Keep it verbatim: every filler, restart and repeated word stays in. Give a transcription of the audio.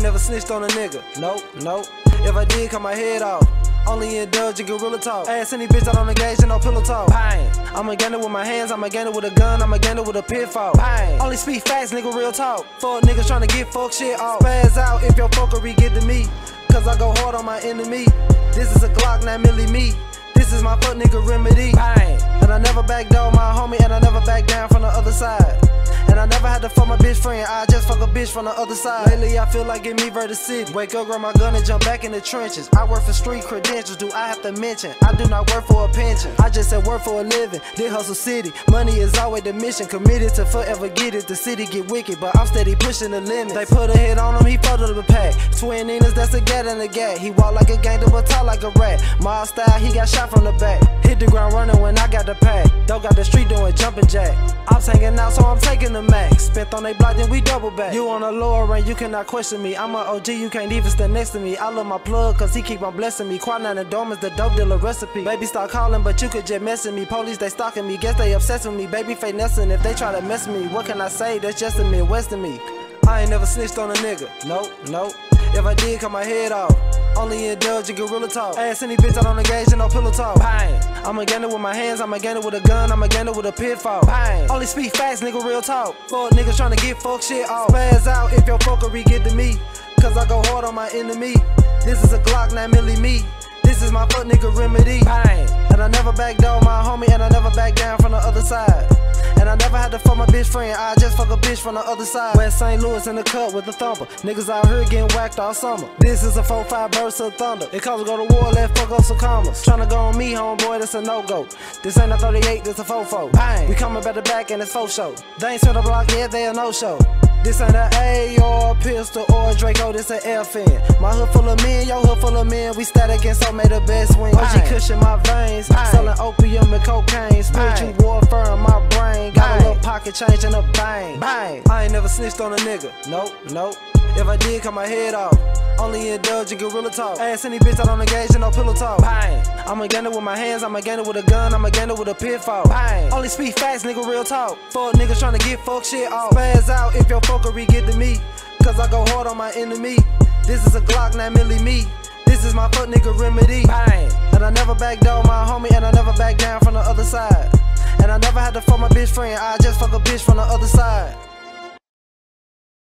ain't never snitched on a nigga. Nope, nope. If I did, cut my head off. Only indulge in gorilla talk. Ask any bitch out on the gauge and no pillow talk. Bang. I'm a gainer with my hands, I'm a gainer with a gun, I'm a gainer with a pitfall. Bang. Only speak facts, nigga, real talk. Fuck niggas tryna get fuck shit off. Spaz out if your fuckery get to me. Cause I go hard on my enemy. This is a Glock, not merely me. This is my fuck nigga remedy. Bang. And I never back down my homie, and I never back down from the other side. And I never had to fuck my bitch friend, I just fuck a bitch from the other side. Lately I feel like give me versus city. Wake up, grab my gun and jump back in the trenches. I work for street credentials, do I have to mention? I do not work for a pension, I just said work for a living. This hustle city, money is always the mission. Committed to forever get it, the city get wicked, but I'm steady pushing the limits. They put a hit on him, he folded up a pack. Twin Ninas, that's a gat and a gat. He walk like a gangster but talk like a rat. My style, he got shot from the back. Hit the ground running when I got the pack. Dog got the street doing jumping jack. I was hanging out so I'm taking the max. Spent on they block then we double back. You on a lower rank, you cannot question me. I'm a O G, you can't even stand next to me. I love my plug cause he keep on blessing me. Quad nine and Dome is the dope dealer recipe. Baby start calling but you could just messing me. Police they stalking me, guess they obsessed with me. Baby fake nesting if they try to mess with me. What can I say, that's just the Midwest of me. I ain't never snitched on a nigga, nope, nope. If I did, cut my head off. Only indulge in gorilla talk. Ask any bitch out on the gauge and no pillow talk. Bang. I'm a gainer with my hands, I'm a gainer with a gun, I'm a gainer with a pitfall. Bang. Only speak facts, nigga, real talk. Fuck niggas tryna get fuck shit off. Spaz out if your fuckery get to me. Cause I go hard on my enemy. This is a Glock, not merely me. This is my fuck nigga remedy. Bang. And I never back down my homie, and I never back down from the other side. And I never had to fuck my bitch friend, I just fuck a bitch from the other side. West Saint Louis in the cut with the thumper. Niggas out here getting whacked all summer. This is a four five burst of thunder. It cause go to war, let's fuck up some commas. Tryna go on me, homeboy, that's a no-go. This ain't a thirty-eight, this a fofo. Bang. We coming back to back and it's faux show. They ain't spin the block yet, they a no-show. This ain't an A or a pistol or a Draco, this a F N. My hood full of men, your hood full of men. We static and so made the best win. O G cushion my veins, Bang. Selling opium and cocaine. Spiritual warfare in my brain. Got Bang. A little pocket change and a bang. Bang. I ain't never snitched on a nigga, nope, nope. If I did, cut my head off. Only indulge in gorilla talk. Ask any bitch out on the gauge and no pillow talk. Bang. I'm a gainer with my hands, I'm a gainer with a gun, I'm a gainer with a pitfall. Bang. Only speak facts, nigga, real talk. Fuck niggas tryna get fuck shit off. Spaz out if your fuckery get to me. Cause I go hard on my enemy. This is a Glock, not merely me. This is my fuck nigga remedy. Bang. And I never back down my homie, and I never back down from the other side. And I never had to fuck my bitch friend, I just fuck a bitch from the other side.